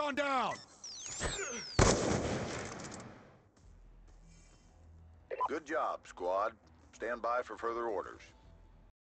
gone down! Good job, squad. Stand by for further orders.